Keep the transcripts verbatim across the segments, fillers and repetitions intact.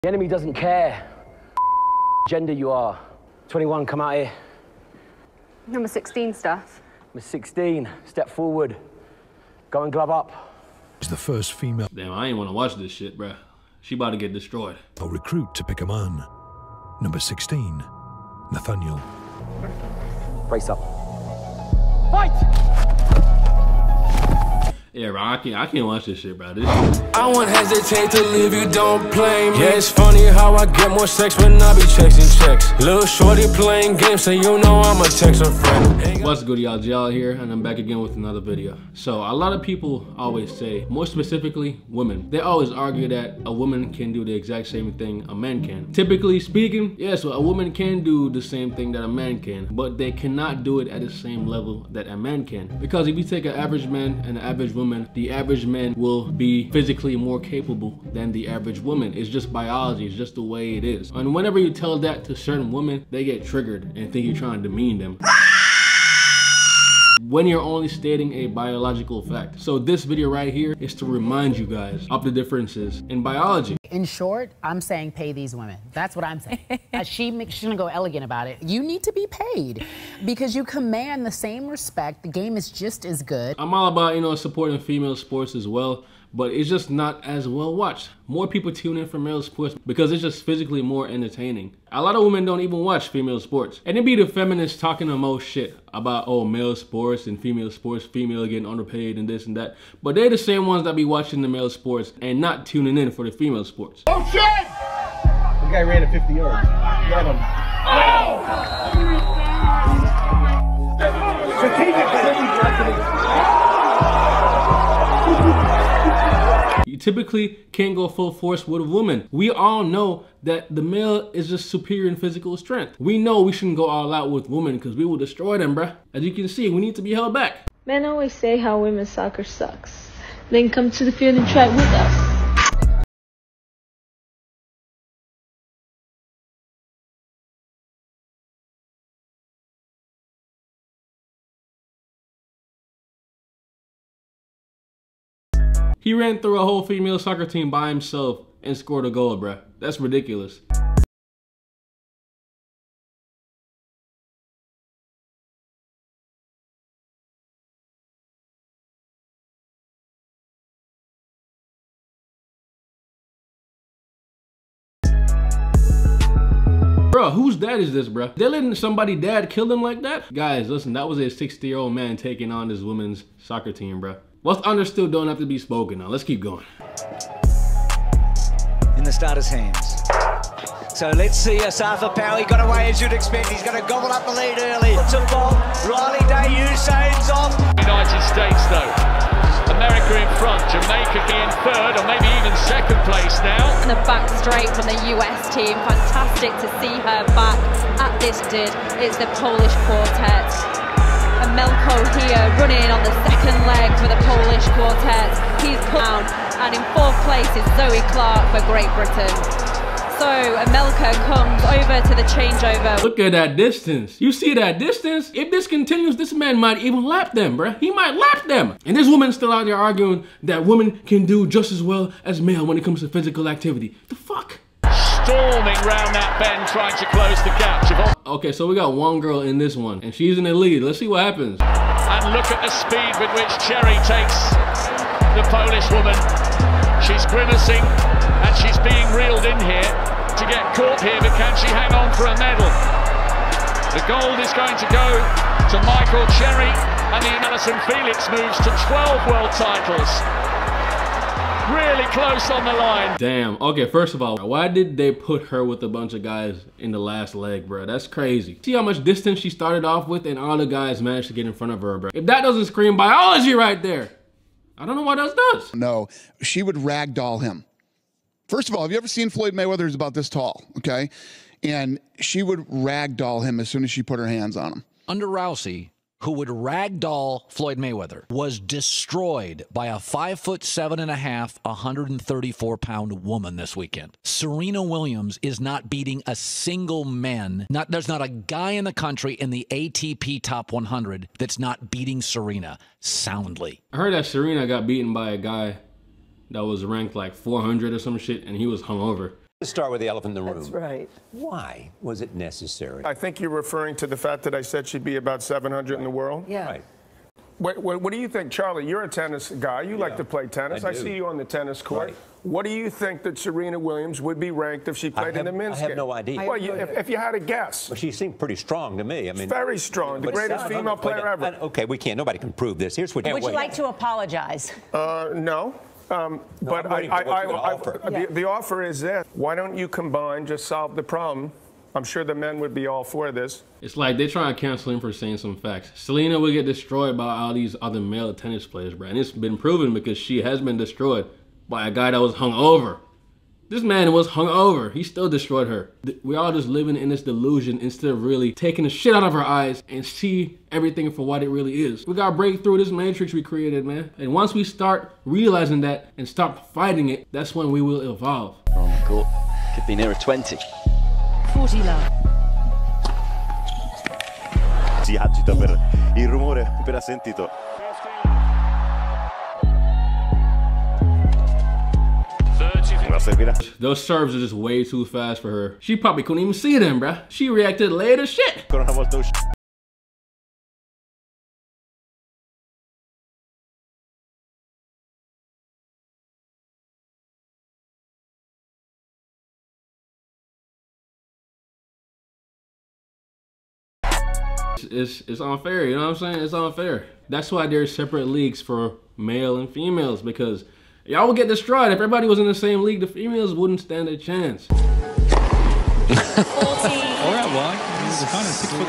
The enemy doesn't care gender you are. twenty-one, come out here. Number sixteen, Steph. Number sixteen, step forward. Go and glove up. She's the first female. Damn, I ain't want to watch this shit, bruh. She about to get destroyed. A recruit to pick a man. Number sixteen, Nathaniel. Brace up. Fight! Yeah, bro, I can't, I can't watch this shit, bro. This shit. I won't hesitate to leave you, don't blame me. Yeah, it's funny how I get more sex when I be chasing checks. Little shorty playing games, so you know I'ma text her friend. What's good, y'all? J L here, and I'm back again with another video. So, a lot of people always say, more specifically, women. They always argue that a woman can do the exact same thing a man can. Typically speaking, yes, a woman can do the same thing that a man can, but they cannot do it at the same level that a man can. Because if you take an average man and an average woman, the average man will be physically more capable than the average woman. It's just biology, it's just the way it is. And whenever you tell that to certain women, they get triggered and think you're trying to demean them, when you're only stating a biological fact. So this video right here is to remind you guys of the differences in biology. In short, I'm saying pay these women. That's what I'm saying. uh, she, she's gonna go elegant about it. You need to be paid because you command the same respect. The game is just as good. I'm all about, you know, supporting female sports as well, but it's just not as well watched. More people tune in for male sports because it's just physically more entertaining. A lot of women don't even watch female sports. And it be the feminists talking the most shit about, oh, male sports and female sports, female getting underpaid and this and that. But they're the same ones that be watching the male sports and not tuning in for the female sports. Oh shit! The guy ran at fifty yards. Got him. Oh! Strategic. You typically can't go full force with a woman. We all know that the male is just superior in physical strength. We know we shouldn't go all out with women because we will destroy them, bruh. As you can see, we need to be held back. Men always say how women's soccer sucks. Then come to the field and try it with us. He ran through a whole female soccer team by himself and scored a goal, bruh. That's ridiculous. Bro, whose dad is this, bro? They're letting somebody dad kill them like that? Guys, listen, that was a sixty-year-old man taking on this women's soccer team, bro. What's understood don't have to be spoken now. Let's keep going. In the starter's hands. So let's see Asafa Power. He got away as you'd expect. He's going to gobble up the lead early. Puts a ball. Riley Day Usain's off. United States though. America in front. Jamaica in third or maybe even second place now. And the back straight from the U S team. Fantastic to see her back at this did. It's the Polish quartet. And Melko here running on the second leg for the Polish quartet. He's put down, and in fourth place is Zoe Clark for Great Britain. So Melko comes over to the changeover. Look at that distance. You see that distance? If this continues, this man might even lap them, bruh. He might lap them. And this woman's still out there arguing that women can do just as well as male when it comes to physical activity. The fuck? Storming round that bend, trying to close the gap. Okay, so we got one girl in this one, and she's in the lead. Let's see what happens. And look at the speed with which Cherry takes the Polish woman. She's grimacing, and she's being reeled in here to get caught here, but can she hang on for a medal? The gold is going to go to Michael Cherry, and the Alison Felix moves to twelve world titles. Really close on the line. Damn. Okay, first of all, why did they put her with a bunch of guys in the last leg, bro? That's crazy. See how much distance she started off with and all the guys managed to get in front of her, bro. If that doesn't scream biology right there, I don't know what else does. No, she would ragdoll him. First of all, have you ever seen Floyd Mayweather? He's about this tall, okay? And she would ragdoll him as soon as she put her hands on him. Under Rousey, who would ragdoll Floyd Mayweather, was destroyed by a five foot seven and a half, one hundred thirty-four pound woman this weekend. Serena Williams is not beating a single man. Not, there's not a guy in the country in the A T P top one hundred that's not beating Serena soundly. I heard that Serena got beaten by a guy that was ranked like four hundred or some shit, and he was hungover. Let's start with the elephant in the room. That's right. Why was it necessary? I think you're referring to the fact that I said she'd be about seven hundred in the world. Yeah. Right. What, what, what do you think, Charlie? You're a tennis guy. You Yeah, like to play tennis. I I, do. see you on the tennis court. Right. What do you think that Serena Williams would be ranked if she played have- in the men's I have game? no idea. Well, you, if, if you had a guess. Well, she seemed pretty strong to me. I mean, Very strong. The but greatest seven female hundred player wait, ever. uh, Okay, we can't. Nobody can prove this. Here's what. Would you wait. like to apologize? Uh, no. Um, No, but I'm I, waiting I, for what I, you're gonna I, offer. I- the, Yeah. the offer is this. Why don't you combine, just solve the problem? I'm sure the men would be all for this. It's like they're trying to cancel him for saying some facts. Selena will get destroyed by all these other male tennis players, bro. And it's been proven because she has been destroyed by a guy that was hung over. This man was hung over. He still destroyed her. We're all just living in this delusion instead of really taking the shit out of our eyes and see everything for what it really is. We gotta break through this matrix we created, man. And once we start realizing that and stop fighting it, that's when we will evolve. On the court, could be nearer twenty. forty love. Si agita per il rumore appena sentito. Una servirà. Those serves are just way too fast for her. She probably couldn't even see them, bruh. She reacted late as shit. Ancora una volta uscita. It's, it's unfair, you know what I'm saying? It's unfair. That's why there's separate leagues for male and females, because y'all would get destroyed. If everybody was in the same league, the females wouldn't stand a chance. All right, well, he's kind of six foot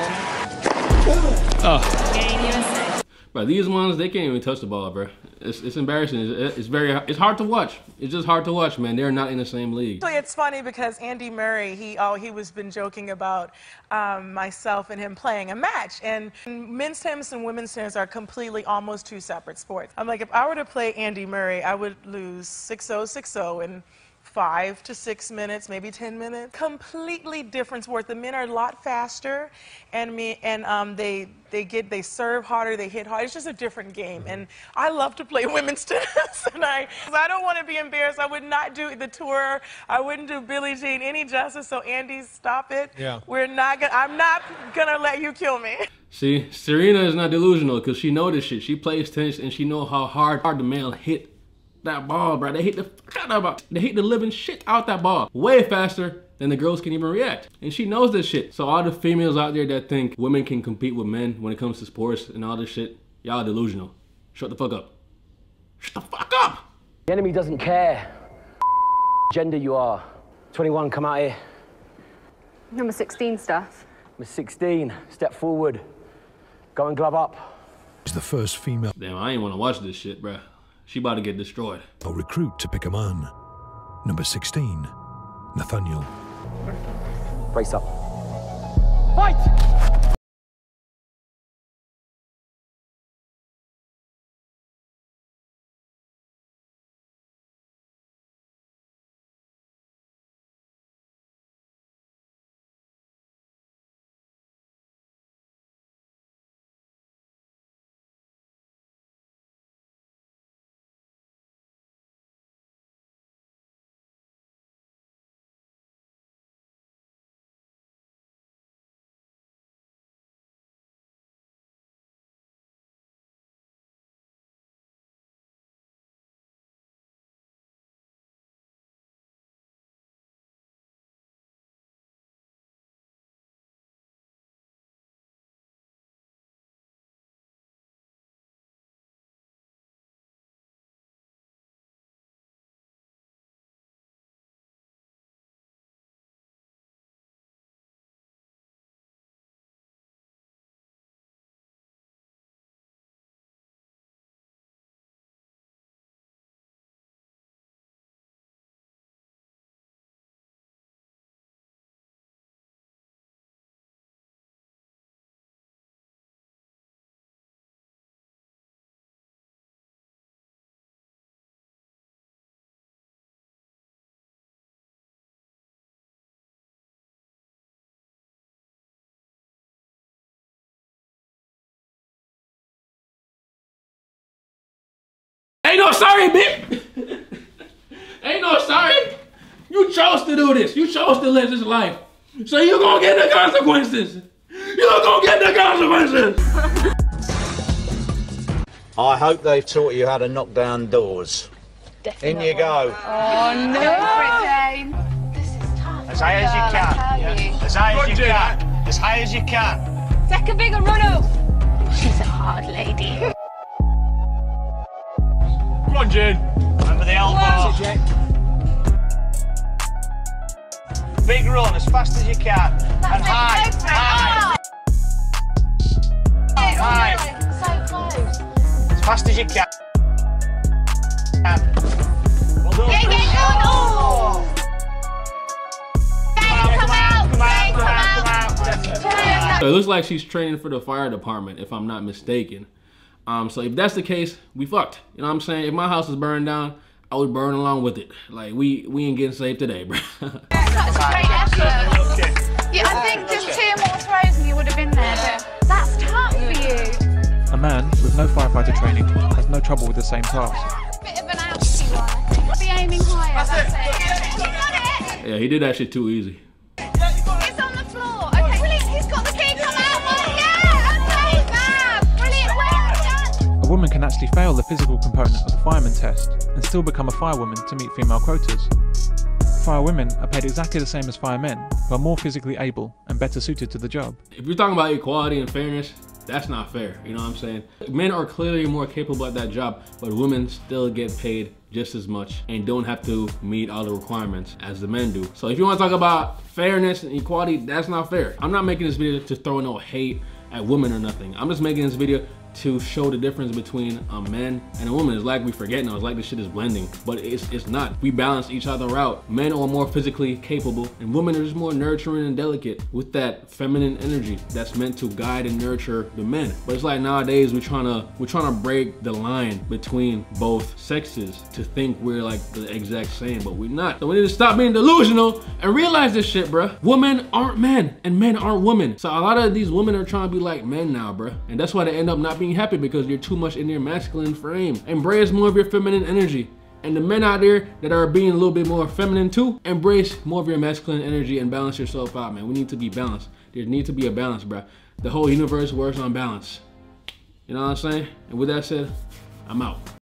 ten. Oh. But these ones, they can't even touch the ball, bro. It's, it's embarrassing. It's, it's very, it's hard to watch. It's just hard to watch, man. They're not in the same league. Actually, it's funny because Andy Murray, he oh he was been joking about um, myself and him playing a match. And men's tennis and women's tennis are completely almost two separate sports. I'm like, if I were to play Andy Murray, I would lose six oh, six oh, and five to six minutes, maybe ten minutes. Completely different sport. The men are a lot faster, and me and um, they they get they serve harder, they hit hard. It's just a different game, and I love to play women's tennis. And I I don't want to be embarrassed. I would not do the tour. I wouldn't do Billie Jean any justice. So Andy, stop it. Yeah. We're not gonna. I'm not gonna let you kill me. See, Serena is not delusional because she know this shit. She plays tennis and she know how hard, hard the male hit that ball, bro. They hit the fuck out that ball. They hit the living shit out that ball way faster than the girls can even react. And she knows this shit. So all the females out there that think women can compete with men when it comes to sports and all this shit, y'all delusional. Shut the fuck up. Shut the fuck up! The enemy doesn't care gender you are. twenty-one, come out here. Number sixteen stuff. Number sixteen, step forward. Go and glove up. Is the first female Damn, I ain't wanna watch this shit, bruh. She about to get destroyed. recruit to pick a man. Number sixteen, Nathaniel. Brace up. Fight! Ain't no sorry, bitch! Ain't no sorry! You chose to do this. You chose to live this life. So you're gonna get the consequences. You're gonna get the consequences. I hope they've taught you how to knock down doors. Definitely. In you go. Oh no! This is tough. As high as you can. As high as you can. As high as you can. Take a bigger run up. She's a hard lady. Come on, Jane. Remember the elbow. Big run as fast as you can. That's and it, high. go for it. High. Oh. High. So close. As fast as you can. Well done. Yeah, yeah, yeah. Oh. Jane, come out. Jane, come out. So it looks like she's training for the fire department, if I'm not mistaken. Um, so if that's the case, we fucked. You know what I'm saying? If my house is burned down, I would burn along with it. Like, we we ain't getting saved today, bro. That's a great effort. Yeah, I think just two more throws and you would have been there, but that's tough for you. A man with no firefighter training has no trouble with the same task. Bit of an ouchie one, I think. Be aiming higher, that's it. You got it. Yeah, he did that shit too easy. It's on the floor. Okay, brilliant. He's got the key. Come out. Oh, yeah. Okay, fab. Brilliant. Well done. A woman can actually fail the physical component of the fireman test and still become a firewoman to meet female quotas. Firewomen are paid exactly the same as firemen, who are more physically able and better suited to the job. If you're talking about equality and fairness, that's not fair, you know what I'm saying? Men are clearly more capable at that job, but women still get paid just as much and don't have to meet all the requirements as the men do. So if you want to talk about fairness and equality, that's not fair. I'm not making this video to throw no hate at women or nothing. I'm just making this video to show the difference between a man and a woman. It's like we forget now, it's like this shit is blending, but it's it's not. We balance each other out. Men are more physically capable and women are just more nurturing and delicate with that feminine energy that's meant to guide and nurture the men. But it's like nowadays we're trying to we're trying to break the line between both sexes to think we're like the exact same, but we're not. So we need to stop being delusional and realize this shit, bruh. Women aren't men and men aren't women. So a lot of these women are trying to be like men now, bruh, and that's why they end up not being happy, because you're too much in your masculine frame. Embrace more of your feminine energy. And the men out there that are being a little bit more feminine too, embrace more of your masculine energy and balance yourself out, man. We need to be balanced. There needs to be a balance, bro. The whole universe works on balance. You know what I'm saying? And with that said, I'm out.